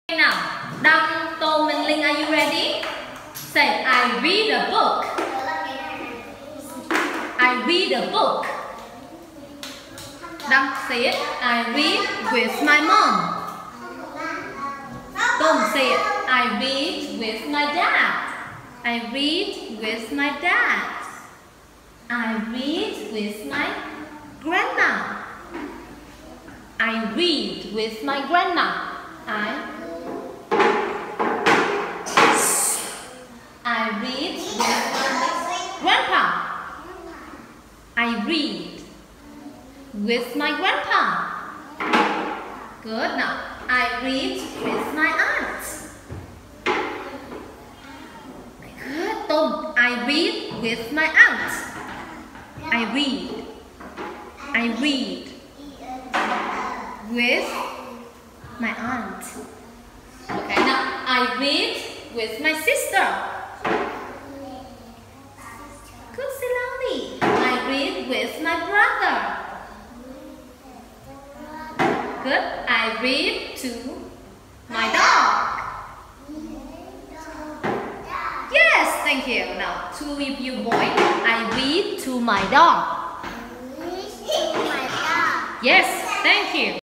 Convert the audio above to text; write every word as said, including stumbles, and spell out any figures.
Now, Đăng, Tô, Minh Linh, are you ready? Say, I read a book. I read a book. Đăng, say it. I read with my mom. Tom, say it. I read with my dad. I read with my dad. I read with my grandma. I read with my grandma. I I read with my grandpa. I read with my grandpa. Good. Now, I read with my aunt. Good. Tom, I read with my aunt. I read. I read with my aunt. Okay, now I read with my sister. Good, say loudly. I read with my brother. Good. I read to my dog. Yes, thank you. Now, two of you boys, I read to my dog. Yes, thank you.